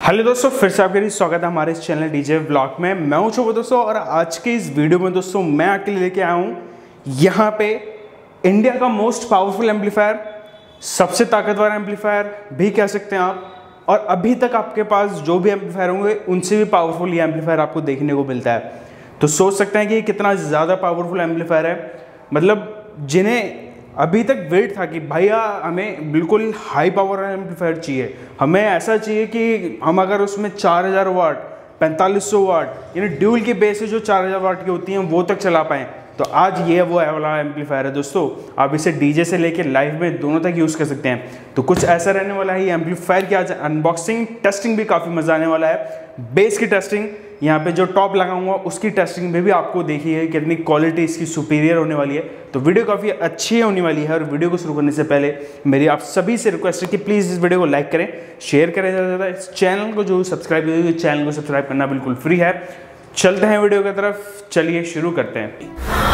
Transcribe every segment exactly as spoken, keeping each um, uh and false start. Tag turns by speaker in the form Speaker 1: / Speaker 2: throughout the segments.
Speaker 1: Hello दोस्तों, फिर से आपके लिए स्वागत है हमारे इस चैनल डीजे व्लॉग में। मैं हूं शुभ दोस्तों, और आज के इस वीडियो में दोस्तों मैं आपके लिए लेके आया हूं यहाँ पे इंडिया का मोस्ट पावरफुल एम्पलीफायर, सबसे ताकतवर एम्पलीफायर भी कह सकते हैं आप। और अभी तक आपके पास जो भी एम्पलीफायर होंगे उनसे भी पावरफुल ये एम्पलीफायर आपको देखने को मिलता है। तो सोच सकते हैं कि कितना ज़्यादा पावरफुल एम्पलीफायर है। मतलब जिन्हें अभी तक वेट था कि भैया हमें बिल्कुल हाई पावर एम्पलीफायर चाहिए, हमें ऐसा चाहिए कि हम अगर उसमें चार हज़ार वाट, पैंतालीस सौ वाट यानी ड्यूल की बेस से जो चार हज़ार वाट की होती हैं वो तक चला पाएँ। तो आज ये वो वाला एम्पलीफायर है दोस्तों। आप इसे डीजे से लेके लाइव में दोनों तक यूज़ कर सकते हैं। तो कुछ ऐसा रहने वाला है ये एम्पलीफायर की आज अनबॉक्सिंग, टेस्टिंग भी काफ़ी मज़ा आने वाला है। बेस की टेस्टिंग, यहाँ पे जो टॉप लगाऊंगा उसकी टेस्टिंग में भी आपको देखिए कितनी क्वालिटी इसकी सुपीरियर होने वाली है। तो वीडियो काफ़ी अच्छी होने वाली है। और वीडियो को शुरू करने से पहले मेरी आप सभी से रिक्वेस्ट है कि प्लीज़ इस वीडियो को लाइक करें, शेयर करें ज़्यादा से ज़्यादा। इस चैनल को जो सब्सक्राइब करें, चैनल को सब्सक्राइब करना बिल्कुल फ्री है। चलते हैं वीडियो की तरफ, चलिए शुरू करते हैं।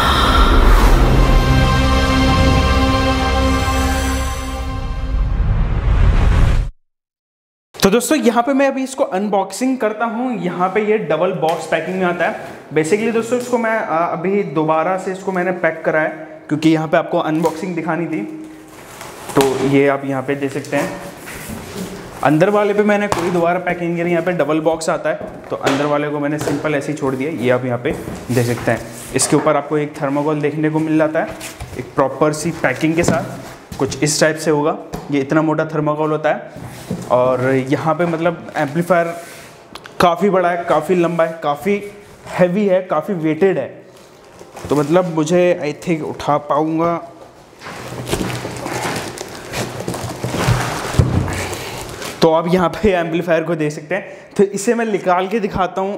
Speaker 1: तो दोस्तों यहाँ पे मैं अभी इसको अनबॉक्सिंग करता हूँ। यहाँ पे ये डबल बॉक्स पैकिंग में आता है। बेसिकली दोस्तों इसको मैं अभी दोबारा से इसको मैंने पैक करा है, क्योंकि यहाँ पे आपको अनबॉक्सिंग दिखानी थी। तो ये आप यहाँ पे देख सकते हैं, अंदर वाले पे मैंने कोई दोबारा पैकिंग करी। यहाँ पे डबल बॉक्स आता है, तो अंदर वाले को मैंने सिंपल ऐसे ही छोड़ दिया। ये आप यहाँ पे देख सकते हैं। इसके ऊपर आपको एक थर्मोकोल देखने को मिल जाता है, एक प्रॉपर सी पैकिंग के साथ। कुछ इस टाइप से होगा, ये इतना मोटा थर्मोकोल होता है। और यहाँ पे मतलब एम्पलीफायर काफ़ी बड़ा है, काफ़ी लंबा है, काफ़ी हैवी है, काफ़ी वेटेड है। तो मतलब मुझे आई थिंक उठा पाऊँगा। तो आप यहाँ पे एम्पलीफायर को देख सकते हैं। तो इसे मैं निकाल के दिखाता हूँ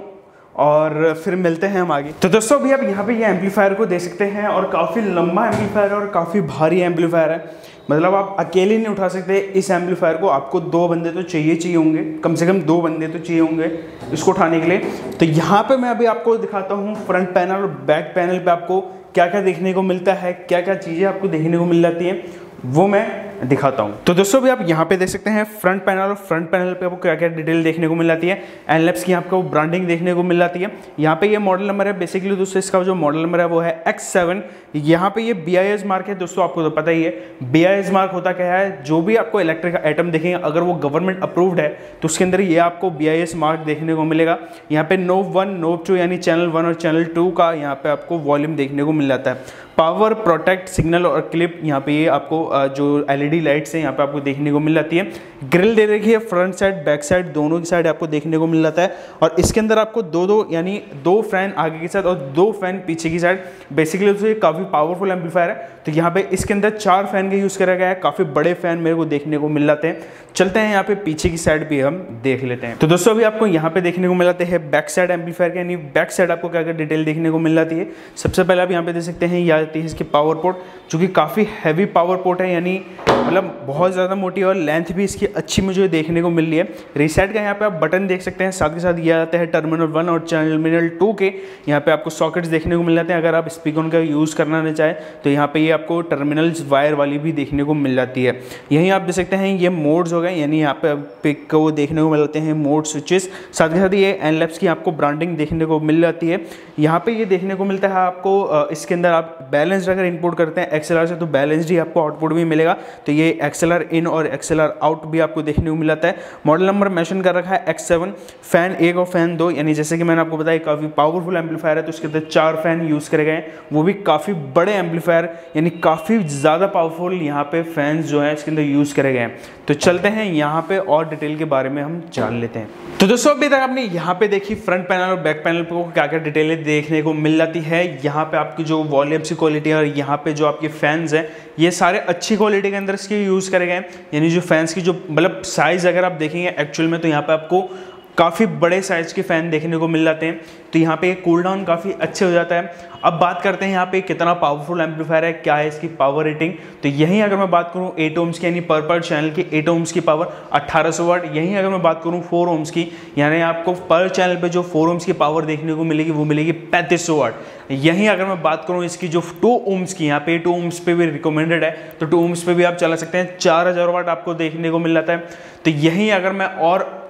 Speaker 1: और फिर मिलते हैं हम आगे। तो दोस्तों अभी आप यहाँ पे ये एम्पलीफायर को देख सकते हैं, और काफ़ी लंबा एम्पलीफायर है और काफ़ी भारी एम्पलीफायर है। मतलब आप अकेले नहीं उठा सकते इस एम्पलीफायर को, आपको दो बंदे तो चाहिए चाहिए होंगे, कम से कम दो बंदे तो चाहिए होंगे इसको उठाने के लिए। तो यहाँ पे मैं अभी आपको दिखाता हूँ फ्रंट पैनल और बैक पैनल पे आपको क्या क्या देखने को मिलता है, क्या क्या चीज़ें आपको देखने को मिल जाती हैं, वो मैं दिखाता हूँ। तो दोस्तों भी आप यहाँ पे देख सकते हैं फ्रंट पैनल, और फ्रंट पैनल पे आपको क्या क्या डिटेल देखने को मिल जाती है। एनलैप्स की आपको ब्रांडिंग देखने को मिल जाती है। यहाँ पे ये मॉडल नंबर है। बेसिकली दोस्तों इसका जो मॉडल नंबर है वो है एक्स सेवन। यहाँ पे ये बी आई एस मार्क है दोस्तों, आपको तो पता ही है बी आई एस मार्क होता क्या है। जो भी आपको इलेक्ट्रिक आइटम देखेंगे अगर वो गवर्नमेंट अप्रूव्ड है तो उसके अंदर ये आपको बी आई एस मार्क देखने को मिलेगा। यहाँ पे नोब वन, नोब टू यानी चैनल वन और चैनल टू का यहाँ पे आपको वॉल्यूम देखने को मिल जाता है। पावर, प्रोटेक्ट, सिग्नल और क्लिप, यहाँ पे ये आपको जो एलईडी लाइट्स हैं यहाँ पे आपको देखने को मिल जाती है। ग्रिल दे रखी है, फ्रंट साइड बैक साइड दोनों की साइड आपको देखने को मिल जाता है। और इसके अंदर आपको दो दो यानी दो फैन आगे की साइड और दो फैन पीछे की साइड। बेसिकली तो ये काफ़ी पावरफुल एम्पलीफायर है। तो यहाँ पे इसके अंदर चार फैन का यूज़ करा गया है, काफ़ी बड़े फैन मेरे को देखने को मिल जाते हैं। चलते हैं यहाँ पे पीछे की साइड भी हम देख लेते हैं। तो दोस्तों अभी आपको यहाँ पे देखने को मिल जाते हैं बैक साइड एम्पलीफायर के, यानी बैक साइड आपको क्या क्या डिटेल देखने को मिल जाती है। सबसे पहले आप यहाँ पे देख सकते हैं ये आती है इसकी पावर पोर्ट, जो कि काफ़ी हैवी पावर पोर्ट है, यानी मतलब बहुत ज़्यादा मोटी, और लेंथ भी इसकी अच्छी मुझे देखने को मिल रही है। रीसेट का यहाँ पे आप बटन देख सकते हैं, साथ के साथ ये आता है टर्मिनल वन और टर्मिनल टू के यहाँ पे आपको सॉकेट्स देखने को मिल जाते हैं। अगर आप स्पीकर का यूज़ करना नहीं चाहे तो यहाँ पे ये आपको टर्मिनल्स वायर वाली भी देखने को मिल जाती है। यहीं आप देख सकते हैं ये मोड्स हो गए, यानी यहाँ पे पिक को देखने को मिल जाते हैं मोड स्विचेस। साथ के साथ ये एनलैप्स की आपको ब्रांडिंग देखने को मिल जाती है। यहाँ पे ये देखने को मिलता है आपको, इसके अंदर आप बैलेंस अगर इनपुट करते हैं एक्सएलआर से तो बैलेंस्ड ही आपको आउटपुट भी मिलेगा। तो ये एक्सएलआर इन और एक्सएलआर आउट भी आपको देखने को मिल जाता है। मॉडल नंबर मेंशन कर रखा है एक्स सेवन। फैन एक और फैन दो, यानी जैसे कि मैंने आपको बताया काफ़ी पावरफुल एम्पलीफायर है, तो उसके अंदर चार फैन यूज़ करे गए, वो भी काफ़ी बड़े एम्पलीफायर, यानी काफ़ी ज़्यादा पावरफुल यहाँ पे फैंस जो है इसके अंदर यूज़ करे गए हैं। तो चलते हैं यहाँ पे और डिटेल के बारे में हम जान लेते हैं। तो दोस्तों अभी तक आपने यहाँ पे देखी फ्रंट पैनल और बैक पैनल पे क्या क्या डिटेलें देखने को मिल जाती है। यहाँ पे आपकी जो वॉल्यूम्स की क्वालिटी है और यहाँ पे जो आपके फैंस हैं ये सारे अच्छी क्वालिटी के अंदर इसके यूज़ करे गए, यानी जो फैंस की जो मतलब साइज़ अगर आप देखेंगे एक्चुअल में तो यहाँ पे आपको काफ़ी बड़े साइज़ के फ़ैन देखने को मिल जाते हैं। तो यहाँ पे कूल डाउन काफ़ी अच्छे हो जाता है। अब बात करते हैं यहाँ पे कितना पावरफुल एम्पलीफायर है, क्या है इसकी पावर रेटिंग। तो यहीं अगर मैं बात करूँ एट ओम्स की, यानी पर पर चैनल की एट ओम्स की पावर अट्ठारह सौ वाट। यहीं अगर मैं बात करूँ फोर ओम्स की, यानी आपको पर चैनल पे जो फोर ओम्स की पावर देखने को मिलेगी वो मिलेगी पैंतीस सौ वाट। यहीं अगर मैं बात करूँ इसकी जो टू ओम्स की, यहाँ पे टू ओम्स पे भी रिकमेंडेड है, तो टू ओम्स पे भी आप चला सकते हैं, चार हज़ार वाट आपको देखने को मिल जाता है। तो यहीं अगर मैं और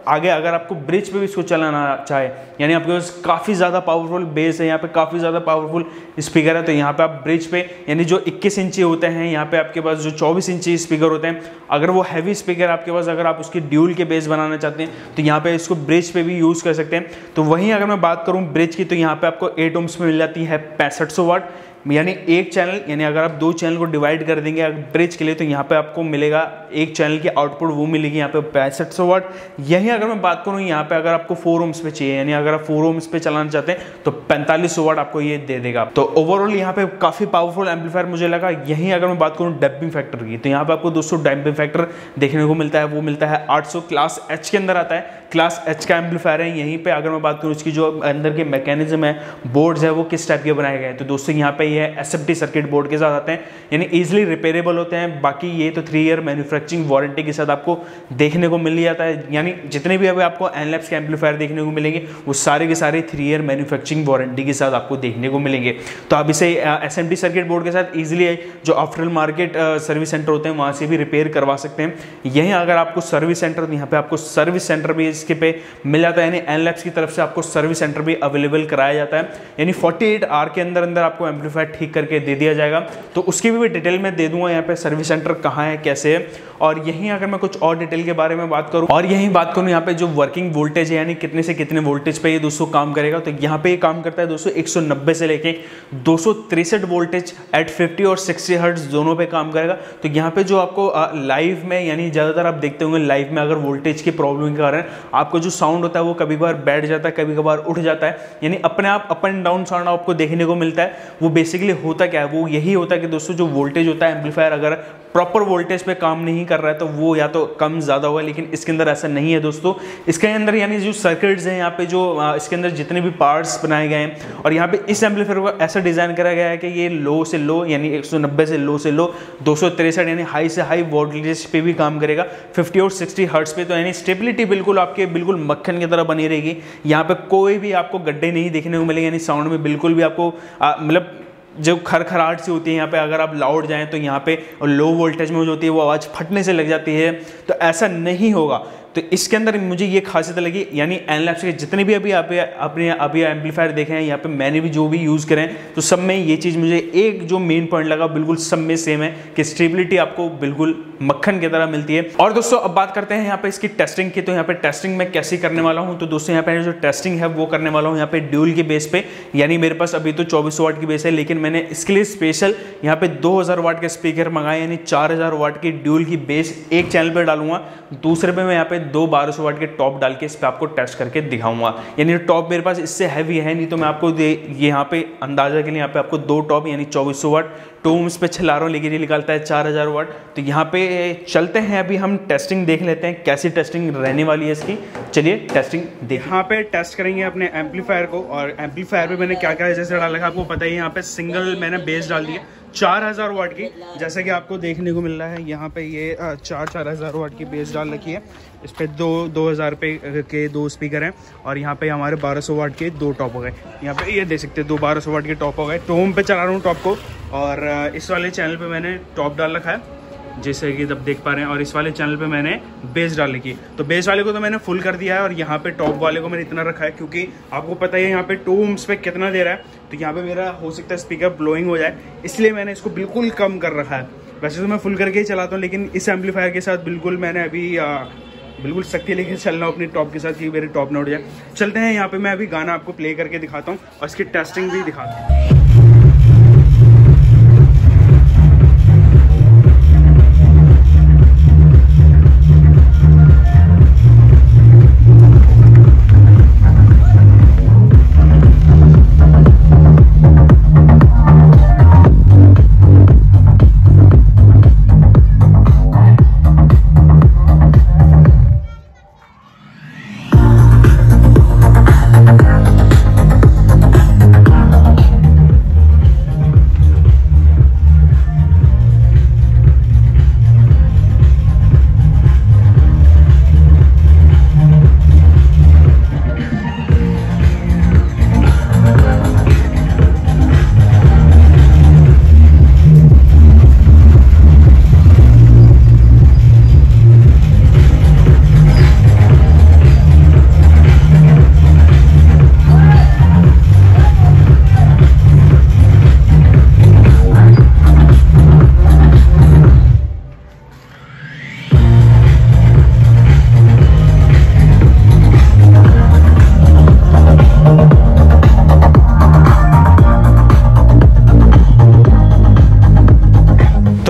Speaker 1: आगे अगर आपको ब्रिज पे भी इसको चलाना चाहे, यानी आपके पास काफ़ी ज़्यादा पावरफुल बेस है, यहाँ पे काफ़ी ज़्यादा पावरफुल स्पीकर है, तो यहाँ पे आप ब्रिज पे यानी जो इक्कीस इंची होते हैं, यहाँ पे आपके पास जो चौबीस इंची स्पीकर होते हैं, अगर वो हैवी स्पीकर आपके पास अगर आप उसकी ड्यूल के बेस बनाना चाहते हैं तो यहाँ पे इसको ब्रिज पे भी यूज़ कर सकते हैं। तो वहीं अगर मैं बात करूँ ब्रिज की, तो यहाँ पे आपको एट ओम्स में मिल जाती है पैंसठ सौ वाट, यानी एक चैनल, यानी अगर आप दो चैनल को डिवाइड कर देंगे अगर ब्रिज के लिए, तो यहाँ पे आपको मिलेगा एक चैनल की आउटपुट वो मिलेगी यहाँ पे पैंसठ सौ वाट। यही अगर मैं बात करूँ यहाँ पे अगर आपको फोर ओम्स पे चाहिए, यानी अगर आप फोर ओम्स पे चलाना चाहते हैं तो पैंतालीस सौ वाट आपको ये दे देगा। तो ओवरऑल यहाँ पे काफ़ी पावरफुल एम्पलीफायर मुझे लगा। यहीं अगर मैं बात करूँ डैम्पिंग फैक्टर की, तो यहाँ पे आपको दोस्तों डैम्पिंग फैक्टर देखने को मिलता है, वो मिलता है आठ सौ, क्लास एच के अंदर आता है, क्लास एच का एम्पलीफायर है। यहीं पे अगर मैं बात करूँ इसकी जो अंदर के मैकेनिज्म है, बोर्ड्स है, वो किस टाइप के बनाए गए हैं, तो दोस्तों यहाँ पे ये S F T circuit board के साथ आते हैं, यानी इजीली रिपेयरेबल होते हैं। बाकी ये तो थ्री ईयर मैन्युफैक्चरिंग वारंटी के साथ आपको देखने को मिल जाता है, यानी जितने भी अभी आपको एनलैब्स के एम्पलीफायर देखने को मिलेंगे वो सारे के सारे थ्री ईयर मैन्युफैक्चरिंग वारंटी के साथ आपको देखने को मिलेंगे। तो आप इसे S M T circuit board के साथ ईजिली जो आफ्टर मार्केट सर्विस सेंटर होते हैं वहाँ से भी रिपेयर करवा सकते हैं। यहीं अगर आपको सर्विस सेंटर, तो यहाँ पे आपको सर्विस सेंटर भी इसके पे मिल जाता है, यानी एनलैब्स की तरफ से आपको सर्विस सेंटर भी अवेलेबल कराया जाता है, यानी अड़तालीस आवर के अंदर अंदर आपको एम्पलीफायर ठीक करके दे दिया जाएगा। तो उसकी भी डिटेल में दे दूंगा यहाँ पे सर्विस सेंटर कहाँ है, कैसे है। और यहीं अगर मैं कुछ और डिटेल के बारे में बात करूँ, और यहीं बात करूँ यहाँ पे जो वर्किंग वोल्टेज है, यानी कितने से कितने वोल्टेज पे ये दोस्तों काम करेगा, तो यहाँ पे ये काम करता है दोस्तों एक सौ नब्बे से लेके दो सौ तिरसठ वोल्टेज एट फिफ्टी और सिक्सटी हर्ट्ज दोनों पे काम करेगा। तो यहाँ पे जो आपको लाइव में, यानी ज़्यादातर आप देखते होंगे लाइव में अगर वोल्टेज की प्रॉब्लम के कारण आपको जो साउंड होता है वो कभी कभार बैठ जाता है, कभी कभार उठ जाता है, यानी अपने आप अप एंड डाउन साउंड आपको देखने को मिलता है। वो बेसिकली होता क्या है, वो यही होता है कि दोस्तों जो वोल्टेज होता है एम्पलीफायर अगर प्रॉपर वोल्टेज पे काम नहीं कर रहा है तो वो या तो कम ज़्यादा होगा, लेकिन इसके अंदर ऐसा नहीं है दोस्तों। इसके अंदर यानी जो सर्किट्स हैं यहाँ पे, जो इसके अंदर जितने भी पार्ट्स बनाए गए हैं, और यहाँ पे इस एम्पलीफायर को ऐसा डिज़ाइन करा गया है कि ये लो से लो, यानी एक सौ नब्बे से लो से लो दो सौ तिरसठ यानी हाई से हाई वोल्टेज पे भी काम करेगा, फिफ्टी और सिक्सटी हर्ट्ज पे। तो यानी स्टेबिलिटी बिल्कुल आपके बिल्कुल मक्खन की तरह बनी रहेगी। यहाँ पे कोई भी आपको गड्ढे नहीं देखने को मिलेंगे, यानी साउंड में बिल्कुल भी आपको मतलब जो खरखराहट सी होती है यहाँ पे, अगर आप लाउड जाएं तो यहाँ पे लो वोल्टेज में जो होती है वो आवाज़ फटने से लग जाती है, तो ऐसा नहीं होगा। तो इसके अंदर मुझे ये खासियत लगी, यानी एनलैब्स के जितने भी अभी आप अपने अभी एम्पलीफायर देखे हैं, यहाँ पे मैंने भी जो भी यूज़ करें, तो सब में ये चीज़ मुझे एक जो मेन पॉइंट लगा बिल्कुल सब में सेम है कि स्टेबिलिटी आपको बिल्कुल मक्खन की तरह मिलती है। और दोस्तों अब बात करते हैं यहाँ पे इसकी टेस्टिंग की। तो यहाँ पे टेस्टिंग मैं कैसे करने वाला हूँ, तो दोस्तों यहाँ पे जो टेस्टिंग है वो करने वाला हूँ यहाँ पे ड्यूल के बेस पे, यानी मेरे पास अभी तो चौबीस वाट की बेस है, लेकिन मैंने इसके लिए स्पेशल यहाँ पे दो हज़ार वाट के स्पीकर मंगाए, यानी चार हज़ार वाट की ड्यूल की बेस एक चैनल पे डालूंगा, दूसरे पे मैं यहाँ पे दो बारह सौ वाट के टॉप डाल के इस पे आपको टेस्ट करके दिखाऊंगा। यानी टॉप मेरे पास इससे हैवी है नहीं, तो मैं आपको ये यहाँ पे अंदाजा के लिए यहाँ पे आपको दो टॉप यानी चौबीस सौ वाट टू ओम्स पे चला रहा हूँ, लेकिन ये निकालता है चार हज़ार वाट। तो यहाँ पे चलते हैं, अभी हम टेस्टिंग देख लेते हैं कैसी टेस्टिंग रहने वाली है इसकी। चलिए टेस्टिंग देख। यहाँ पे टेस्ट करेंगे अपने एम्पलीफायर को, और एम्पलीफायर पे मैंने क्या क्या जैसे डाला है आपको पता ही है। यहाँ पे सिंगल मैंने बेस डाल दिया चार हज़ार वाट की, जैसे कि आपको देखने को मिल रहा है यहाँ पे ये चार चार हज़ार वाट की बेस डाल रखी है। इस पे दो दो हज़ार पे के दो स्पीकर हैं, और यहाँ पे हमारे बारह सौ वाट के दो टॉप हो गए। यहाँ पे ये देख सकते हैं दो बारह सौ वाट के टॉप हो गए। तो होम पे चला रहा हूँ टॉप को, और इस वाले चैनल पे मैंने टॉप डाल रखा है जैसे कि जब देख पा रहे हैं, और इस वाले चैनल पे मैंने बेस डाल रखी है। तो बेस वाले को तो मैंने फुल कर दिया है, और यहाँ पे टॉप वाले को मैंने इतना रखा है क्योंकि आपको पता ही है यहाँ पे टू ओम्स पे कितना दे रहा है, तो यहाँ पे मेरा हो सकता है स्पीकर ब्लोइंग हो जाए, इसलिए मैंने इसको बिल्कुल कम कर रखा है। वैसे तो मैं फुल करके ही चलाता हूँ, लेकिन इस एम्पलीफायर के साथ बिल्कुल मैंने अभी आ, बिल्कुल सख्ती लेके चल रहा हूँ अपनी टॉप के साथ कि मेरे टॉप ना उठ जाए। चलते हैं, यहाँ पे मैं अभी गाना आपको प्ले करके दिखाता हूँ और इसकी टेस्टिंग भी दिखाता हूँ।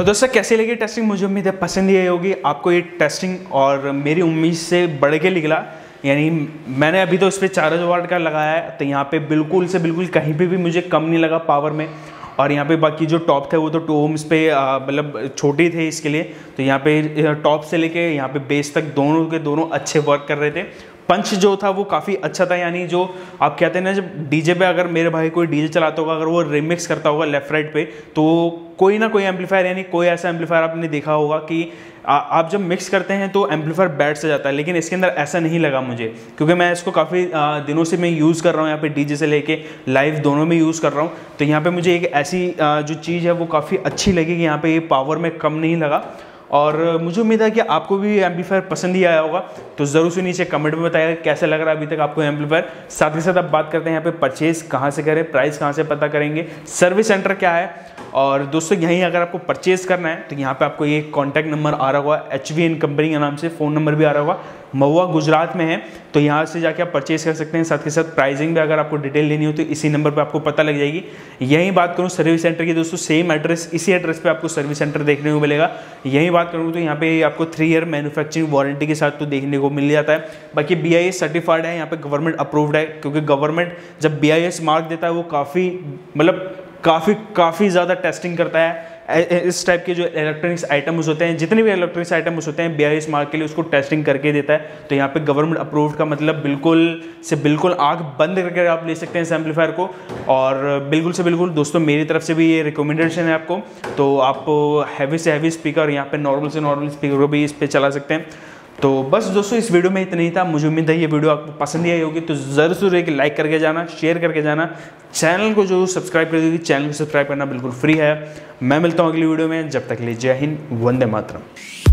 Speaker 1: दोस्तों कैसी लगी टेस्टिंग, मुझे उम्मीद है पसंद ही आई होगी आपको ये टेस्टिंग, और मेरी उम्मीद से बढ़ के निकला। यानी मैंने अभी तो इस पर चार हज़ार वाट का लगाया है, तो यहाँ पे बिल्कुल से बिल्कुल कहीं पे भी मुझे कम नहीं लगा पावर में। और यहाँ पे बाकी जो टॉप थे वो तो टू ओम्स पे मतलब छोटी थे इसके लिए, तो यहाँ पे टॉप से लेके यहाँ पे बेस तक दोनों के दोनों अच्छे वर्क कर रहे थे। पंच जो था वो काफ़ी अच्छा था, यानी जो आप कहते हैं ना जब डीजे पे अगर मेरे भाई कोई डीजे चलाता होगा, अगर वो रिमिक्स करता होगा लेफ्ट राइट पे, तो कोई ना कोई एम्पलीफायर, यानी कोई ऐसा एम्पलीफायर आपने देखा होगा कि आ, आप जब मिक्स करते हैं तो एम्पलीफायर बैठ से जाता है, लेकिन इसके अंदर ऐसा नहीं लगा मुझे, क्योंकि मैं इसको काफ़ी दिनों से मैं यूज़ कर रहा हूँ, यहाँ पे डीजे से लेके लाइव दोनों में यूज़ कर रहा हूँ। तो यहाँ पे मुझे एक ऐसी आ, जो चीज़ है वो काफ़ी अच्छी लगी कि यहाँ पे ये पावर में कम नहीं लगा। और मुझे उम्मीद है कि आपको भी एम्पलीफायर पसंद ही आया होगा, तो ज़रूर से नीचे कमेंट में बताइएगा कैसा लग रहा है अभी तक आपको एम्पलीफायर। साथ ही साथ आप बात करते हैं यहाँ पे परचेज़ कहाँ से करें, प्राइस कहाँ से पता करेंगे, सर्विस सेंटर क्या है। और दोस्तों यहीं अगर आपको परचेज करना है तो यहाँ पे आपको ये कॉन्टैक्ट नंबर आ रहा होगा, एच वी एन कंपनी के नाम से फ़ोन नंबर भी आ रहा होगा, महुआ गुजरात में है, तो यहाँ से जाके आप परचेज कर सकते हैं। साथ के साथ प्राइसिंग भी अगर आपको डिटेल लेनी हो तो इसी नंबर पे आपको पता लग जाएगी। यहीं बात करूँ सर्विस सेंटर की, दोस्तों सेम एड्रेस, इसी एड्रेस पे आपको सर्विस सेंटर देखने को मिलेगा। यहीं बात करूँ तो यहाँ पे आपको थ्री ईयर मैन्युफैक्चरिंग वारंटी के साथ तो देखने को मिल जाता है। बाकी बी आई एस सर्टिफाइड है, यहाँ पे गवर्नमेंट अप्रूव्ड है, क्योंकि गवर्नमेंट जब बी आई एस मार्क देता है वो काफ़ी मतलब काफ़ी काफ़ी ज़्यादा टेस्टिंग करता है। इस टाइप के जो इलेक्ट्रॉनिक्स आइटम्स होते हैं, जितने भी इलेक्ट्रॉनिक्स आइटम्स होते हैं बी आई एस मार्क के लिए उसको टेस्टिंग करके देता है। तो यहाँ पे गवर्नमेंट अप्रूव्ड का मतलब बिल्कुल से बिल्कुल आँख बंद करके आप ले सकते हैं इस एम्पलीफायर को। और बिल्कुल से बिल्कुल दोस्तों मेरी तरफ से भी ये रिकमेंडेशन है आपको, तो आप हैवी से हैवी स्पीकर, यहाँ पे नॉर्मल से नॉर्मल स्पीकर को भी इस पर चला सकते हैं। तो बस दोस्तों इस वीडियो में इतना ही था, मुझे उम्मीद है ये वीडियो आपको पसंद ही आई होगी, तो ज़रूर से एक लाइक करके जाना, शेयर करके जाना, चैनल को जो सब्सक्राइब कर देगी, चैनल को सब्सक्राइब करना बिल्कुल फ्री है। मैं मिलता हूँ अगली वीडियो में, जब तक के लिए जय हिंद, वंदे मातरम।